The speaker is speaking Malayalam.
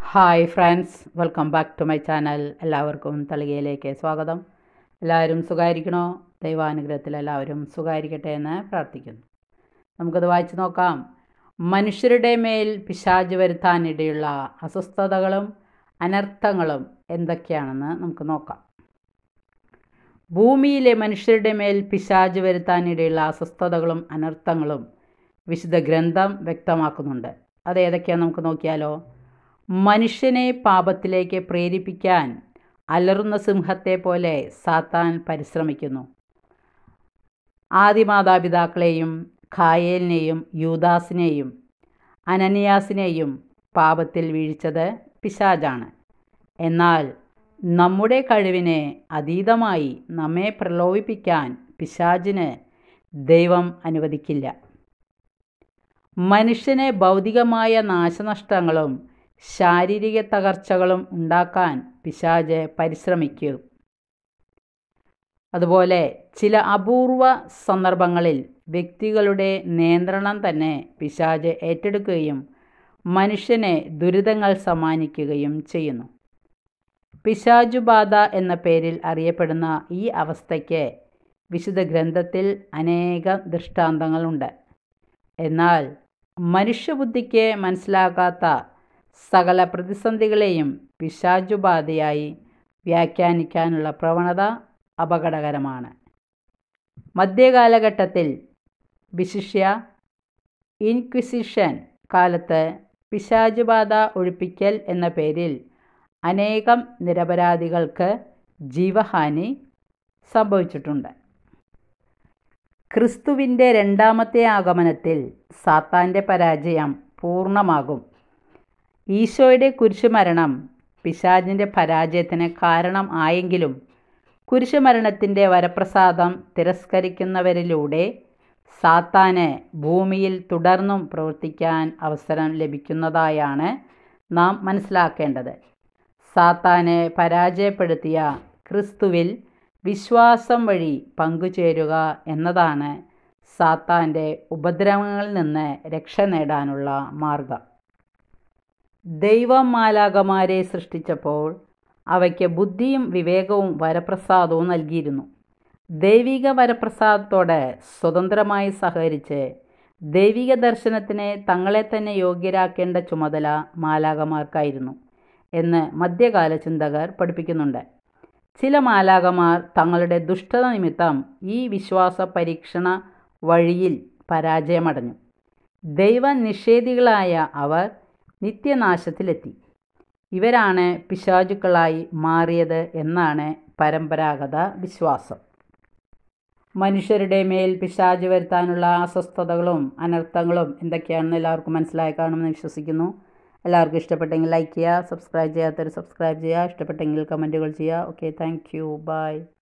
Hi friends, welcome back to my channel. എല്ലാവർക്കും തളികയിലേക്ക് സ്വാഗതം. എല്ലാവരും സുഖമായിരിക്കണോ? ദൈവാനുഗ്രഹത്തിൽ എല്ലാവരും സുഖമായിരിക്കട്ടെ എന്ന് പ്രാർത്ഥിക്കുന്നു. നമുക്കത് വായിച്ചു നോക്കാം. മനുഷ്യരുടെ മേൽ പിശാച് വരുത്താനിടയുള്ള അസ്വസ്ഥതകളും അനർത്ഥങ്ങളും എന്തൊക്കെയാണെന്ന് നമുക്ക് നോക്കാം. ഭൂമിയിലെ മനുഷ്യരുടെ മേൽ പിശാച് വരുത്താനിടയുള്ള അസ്വസ്ഥതകളും അനർത്ഥങ്ങളും വിശുദ്ധ ഗ്രന്ഥം വ്യക്തമാക്കുന്നുണ്ട്. അത് ഏതൊക്കെയാണെന്ന് നമുക്ക് നോക്കിയാലോ. മനുഷ്യനെ പാപത്തിലേക്ക് പ്രേരിപ്പിക്കാൻ അലറുന്ന സിംഹത്തെ പോലെ സാത്താൻ പരിശ്രമിക്കുന്നു. ആദിമാതാപിതാക്കളെയും ഖായേലിനെയും യൂദാസിനെയും അനനിയാസിനെയും പാപത്തിൽ വീഴ്ചത് പിശാചാണ്. എന്നാൽ നമ്മുടെ കഴിവിനെ അതീതമായി നമ്മെ പ്രലോഭിപ്പിക്കാൻ പിശാചിന് ദൈവം അനുവദിക്കില്ല. മനുഷ്യന് ഭൗതികമായ നാശനഷ്ടങ്ങളും ശാരീരിക തകർച്ചകളും ഉണ്ടാക്കാൻ പിശാച് പരിശ്രമിക്കും. അതുപോലെ ചില അപൂർവ സന്ദർഭങ്ങളിൽ വ്യക്തികളുടെ നിയന്ത്രണം തന്നെ പിശാച് ഏറ്റെടുക്കുകയും മനുഷ്യനെ ദുരിതങ്ങൾ സമ്മാനിക്കുകയും ചെയ്യുന്നു. പിശാചുബാധ എന്ന പേരിൽ അറിയപ്പെടുന്ന ഈ അവസ്ഥയ്ക്ക് വിശുദ്ധ ഗ്രന്ഥത്തിൽ അനേകം ദൃഷ്ടാന്തങ്ങളുണ്ട്. എന്നാൽ മനുഷ്യബുദ്ധിക്ക് മനസ്സിലാകാത്ത സകല പ്രതിസന്ധികളെയും പിശാചുബാധയായി വ്യാഖ്യാനിക്കാനുള്ള പ്രവണത അപകടകരമാണ്. മധ്യകാലഘട്ടത്തിൽ വിശിഷ്യ ഇൻക്വിസിഷൻ കാലത്ത് പിശാചുബാധ ഒഴിപ്പിക്കൽ എന്ന പേരിൽ അനേകം നിരപരാധികൾക്ക് ജീവഹാനി സംഭവിച്ചിട്ടുണ്ട്. ക്രിസ്തുവിൻ്റെ രണ്ടാമത്തെ ആഗമനത്തിൽ സാത്താൻ്റെ പരാജയം പൂർണ്ണമാകും. ഈശോയുടെ കുരിശുമരണം പിശാചിൻ്റെ പരാജയത്തിന് കാരണം ആയെങ്കിലും കുരിശുമരണത്തിൻ്റെ വരപ്രസാദം തിരസ്കരിക്കുന്നവരിലൂടെ സാത്താന് ഭൂമിയിൽ തുടർന്നും പ്രവർത്തിക്കാൻ അവസരം ലഭിക്കുന്നതായാണ് നാം മനസ്സിലാക്കേണ്ടത്. സാത്താനെ പരാജയപ്പെടുത്തിയ ക്രിസ്തുവിൽ വിശ്വാസം വഴി പങ്കുചേരുക എന്നതാണ് സാത്താൻ്റെ ഉപദ്രവങ്ങളിൽ നിന്ന് രക്ഷ നേടാനുള്ള മാർഗം. ദൈവം മാലാഖമാരെ സൃഷ്ടിച്ചപ്പോൾ അവയ്ക്ക് ബുദ്ധിയും വിവേകവും വരപ്രസാദവും നൽകിയിരുന്നു. ദൈവിക വരപ്രസാദത്തോട് സ്വതന്ത്രമായി സഹകരിച്ച് ദൈവിക ദർശനത്തിന് തങ്ങളെ തന്നെ യോഗ്യരാക്കേണ്ട ചുമതല മാലാഖമാർക്കായിരുന്നു എന്ന് മധ്യകാല ചിന്തകർ പഠിപ്പിക്കുന്നുണ്ട്. ചില മാലാഖമാർ തങ്ങളുടെ ദുഷ്ടത നിമിത്തം ഈ വിശ്വാസ പരീക്ഷണ വഴിയിൽ പരാജയമടഞ്ഞു. ദൈവനിഷേധികളായ അവർ നിത്യനാശത്തിലെത്തി. ഇവരാണ് പിശാചുക്കളായി മാറിയത് എന്നാണ് പരമ്പരാഗത വിശ്വാസം. മനുഷ്യരുടെ മേൽ പിശാച് വരുത്താനുള്ള അസ്വസ്ഥതകളും അനർത്ഥങ്ങളും എന്തൊക്കെയാണെന്ന് എല്ലാവർക്കും മനസ്സിലായി കാണുമെന്ന് വിശ്വസിക്കുന്നു. എല്ലാവർക്കും ഇഷ്ടപ്പെട്ടെങ്കിൽ ലൈക്ക് ചെയ്യുക, സബ്സ്ക്രൈബ് ചെയ്യാത്തവർ സബ്സ്ക്രൈബ് ചെയ്യുക, ഇഷ്ടപ്പെട്ടെങ്കിൽ കമൻറ്റുകൾ ചെയ്യുക. Okay, thank you, by.